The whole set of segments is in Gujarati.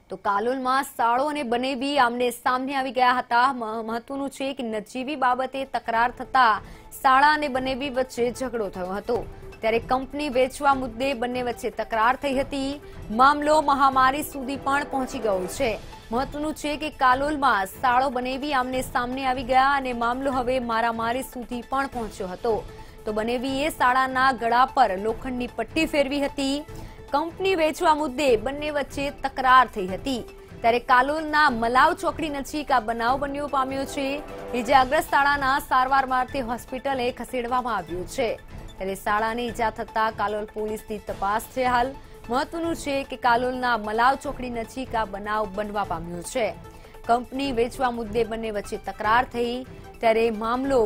તો કાલોલમાં શાળો અને બનેવી આમને સામને આવી ગયા હતા। મહત્વનું છે કે નજીવી બાબતે તકરાર થતા શાળા અને બનેવી વચ્ચે ઝઘડો થયો હતો। ત્યારે કંપની વેચવા મુદ્દે બંને વચ્ચે તકરાર થઈ હતી। મામલો મહામારી સુધી પણ પહોંચી ગયો છે। મહત્વનું છે કે કાલોલમાં શાળો બનેવી આમને સામને આવી ગયા અને મામલો હવે મારામારી સુધી પણ પહોંચ્યો હતો। તો બનેવીએ શાળાના ગળા પર લોખંડની પટ્ટી ફેરવી હતી। કંપની વેચવા મુદ્દે બંને વચ્ચે તકરાર થઈ હતી। ત્યારે કાલોલના મલાવ ચોકડી નજીક આ બનાવ બન્યો પામ્યો છે। ઇજાગ્રસ્ત શાળાના સારવાર માટે હોસ્પિટલે ખસેડવામાં આવ્યું છે। ત્યારે શાળાને ઈજા થતા કાલોલ પોલીસની તપાસ છે। હાલ મહત્વનું છે કે કાલોલના મલાવ ચોકડી નજીક આ બનાવ બનવા પામ્યો છે। કંપની વેચવા મુદ્દે બંને વચ્ચે તકરાર થઈ ત્યારે મામલો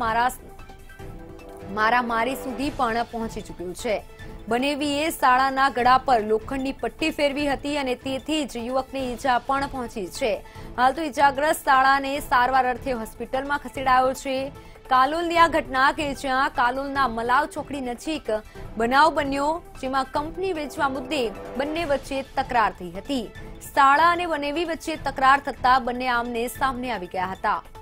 મારામારી સુધી પણ પહોંચી ચૂક્યું છે। બનેવીએ શાળાના ગળા પર લોખંડની પટ્ટી ફેરવી હતી અને તેથી જ યુવકને ઈજા પણ પહોંચી છે। હાલ તો ઈજાગ્રસ્ત શાળાને સારવાર અર્થે હોસ્પિટલમાં ખસેડાયો છે। કાલોલની આ ઘટના કે જ્યાં કાલોલના મલાવ ચોકડી નજીક બનાવ બન્યો, જેમાં કંપની વેચવા મુદ્દે બંને વચ્ચે તકરાર થઈ હતી। શાળા અને બનેવી વચ્ચે તકરાર થતા બંને આમને સામને આવી ગયા હતા।